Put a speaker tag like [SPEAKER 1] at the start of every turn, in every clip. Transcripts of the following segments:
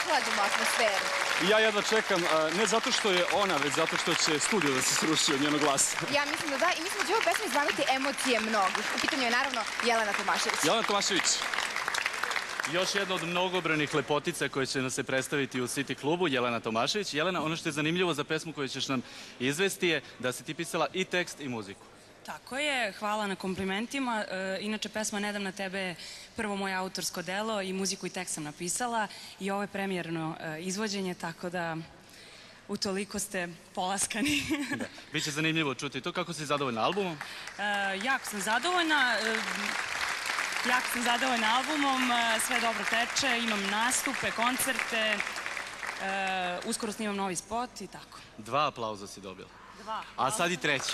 [SPEAKER 1] ohladimo atmosferu.
[SPEAKER 2] I ja jedva čekam, ne zato što je ona, već zato što će studio da se sruši od njenog glasa.
[SPEAKER 1] Ja mislim da da, i mislim da će ovu pesmu izvaniti emocije mnogih. U pitanju je naravno Jelena Tomašević.
[SPEAKER 2] Jelena Tomašević.
[SPEAKER 3] Još jedna od mnogobranih lepotica koje će nam se predstaviti u City klubu, Jelena Tomašević. Jelena, ono što je zanimljivo za pesmu koju ćeš nam izvesti je da si ti pisala i tekst i muziku.
[SPEAKER 4] Tako je, hvala na komplimentima. Inače, pesma Ne dam na tebe je prvo moje autorsko delo i muziku i tekst sam napisala i ovo je premijerno izvođenje, tako da utoliko ste polaskani.
[SPEAKER 3] Biće zanimljivo čuti to. Kako si zadovoljna albumom?
[SPEAKER 4] Jako sam zadovoljna. Jako sam zadovoljna albumom, sve dobro teče, imam nastupe, koncerte, uskoro snimam novi spot i tako.
[SPEAKER 3] 2 aplauza si dobila.
[SPEAKER 4] 2.
[SPEAKER 3] A sad i 3.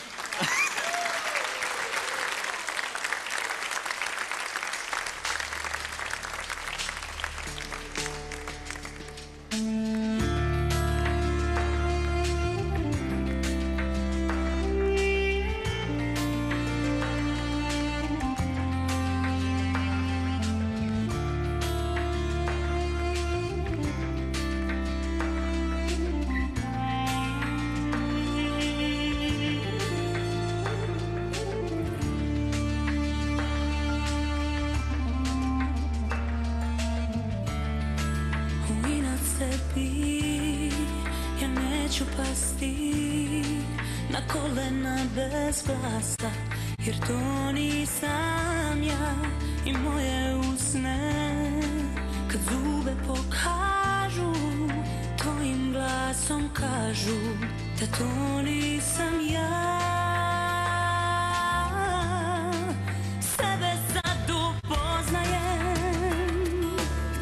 [SPEAKER 5] Ja neću pasti na kolena bez glasa, jer to nisam ja i moje usne kad zube pokažu, tvojim glasom kažu da to nisam ja. Sebe sad upoznajem,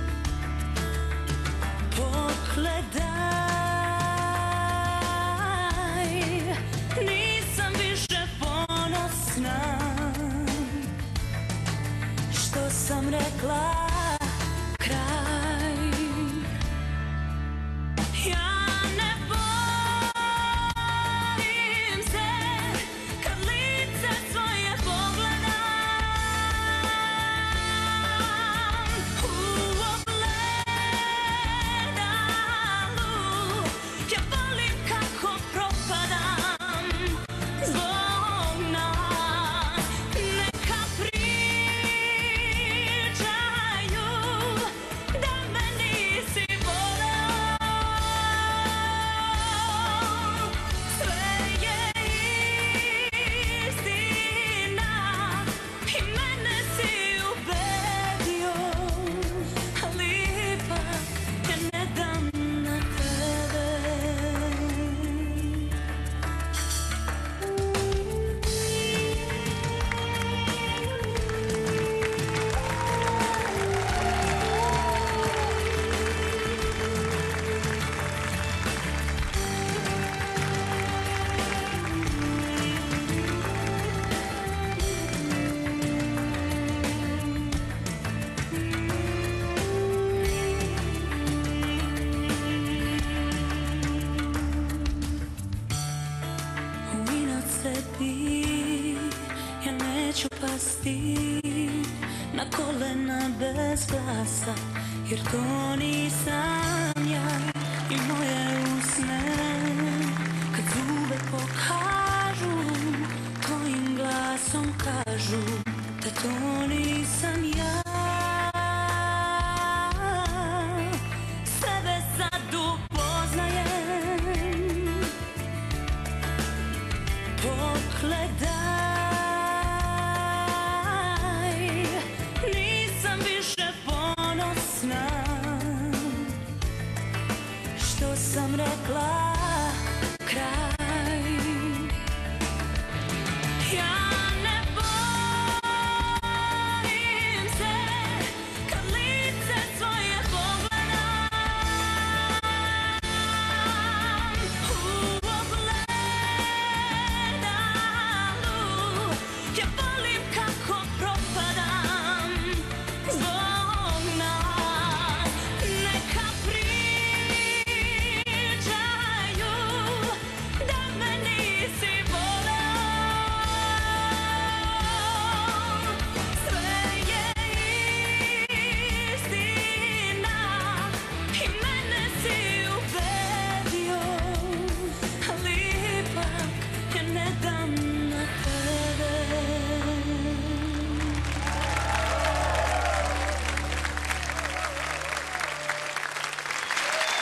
[SPEAKER 5] pogledaj, nisam više ponosna što sam rekla kraj. Ja ne bojim se kad lice svoje pogledam u ogledalu. Ja volim kako propadam zbog nas. Neka pričaju da me nisi voleo. Sve je istina i mene si ubedio, ali ipak ja ne dam na tebe. U inat sebi ja neću pasti na kolena bez glasa, jer to nisam ja i moje usne kad zube pokažu, tvojim glasom kažu da to nisam ja. Sebe sad upoznajem, pogledaj, nisam više ponosna što sam rekla